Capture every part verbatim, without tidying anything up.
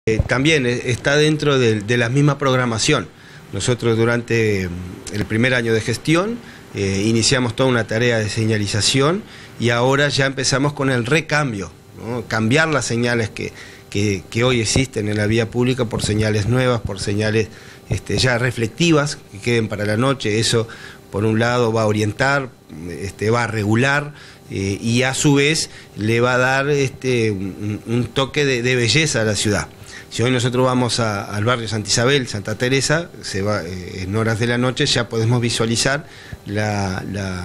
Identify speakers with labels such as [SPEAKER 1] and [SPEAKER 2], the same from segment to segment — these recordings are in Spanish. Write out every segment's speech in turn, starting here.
[SPEAKER 1] Eh, también está dentro de, de la misma programación. Nosotros durante el primer año de gestión eh, iniciamos toda una tarea de señalización y ahora ya empezamos con el recambio, ¿no? Cambiar las señales que, que, que hoy existen en la vía pública por señales nuevas, por señales este, ya reflectivas que queden para la noche. Eso por un lado va a orientar, este, va a regular eh, y a su vez le va a dar este, un, un toque de, de belleza a la ciudad. Si hoy nosotros vamos a, al barrio Santa Isabel, Santa Teresa, se va, eh, en horas de la noche ya podemos visualizar la, la,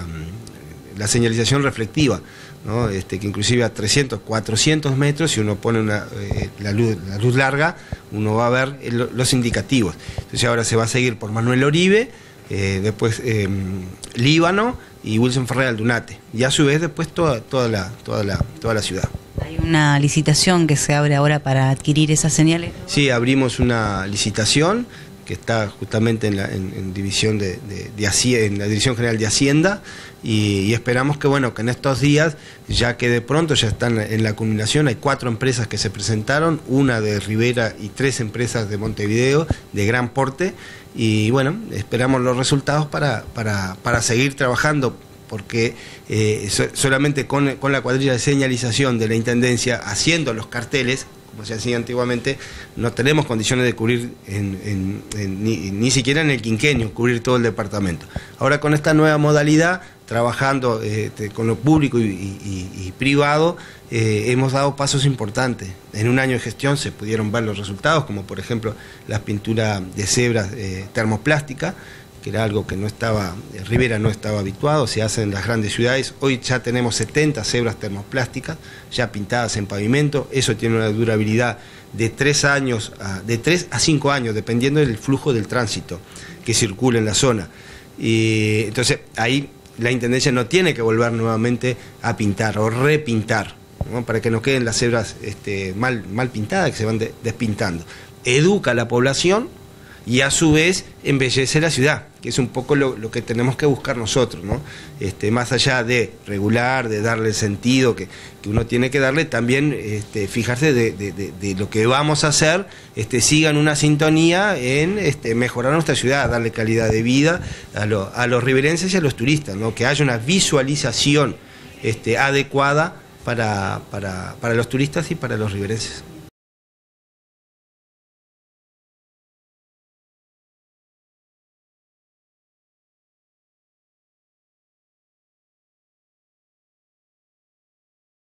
[SPEAKER 1] la señalización reflectiva, ¿no? Este, que inclusive a trescientos, cuatrocientos metros, si uno pone una, eh, la, luz, la luz larga, uno va a ver el, los indicativos. Entonces ahora se va a seguir por Manuel Oribe, eh, después eh, Líbano y Wilson Ferrer Aldunate, y a su vez después toda, toda, la, toda, la, toda la ciudad.
[SPEAKER 2] ¿Hay una licitación que se abre ahora para adquirir esas señales?
[SPEAKER 1] Sí, abrimos una licitación que está justamente en la en, en división de, de, de Hacienda, en la Dirección General de Hacienda, y, y esperamos que bueno que en estos días, ya que de pronto ya están en la culminación, hay cuatro empresas que se presentaron, una de Rivera y tres empresas de Montevideo de gran porte, y bueno, esperamos los resultados para, para, para seguir trabajando, porque eh, so, solamente con, con la cuadrilla de señalización de la Intendencia haciendo los carteles, como se hacía antiguamente, no tenemos condiciones de cubrir en, en, en, ni, ni siquiera en el quinquenio, cubrir todo el departamento. Ahora con esta nueva modalidad, trabajando eh, con lo público y, y, y privado, eh, hemos dado pasos importantes. En un año de gestión se pudieron ver los resultados, como por ejemplo la pintura de cebras eh, termoplástica, que era algo que no estaba, Rivera no estaba habituado, se hace en las grandes ciudades. Hoy ya tenemos setenta cebras termoplásticas ya pintadas en pavimento. Eso tiene una durabilidad de tres años, a, de tres a cinco años, dependiendo del flujo del tránsito que circula en la zona. Y entonces ahí la Intendencia no tiene que volver nuevamente a pintar o repintar, ¿no? Para que no queden las cebras este, mal, mal pintadas, que se van de, despintando. Educa a la población y a su vez embellece la ciudad, que es un poco lo, lo que tenemos que buscar nosotros, ¿no? Este, más allá de regular, de darle el sentido que, que uno tiene que darle, también este, fijarse de, de, de, de lo que vamos a hacer, este, sigan una sintonía en este, mejorar nuestra ciudad, darle calidad de vida a, lo, a los riverenses y a los turistas, ¿no? Que haya una visualización este, adecuada para, para, para los turistas y para los riverenses.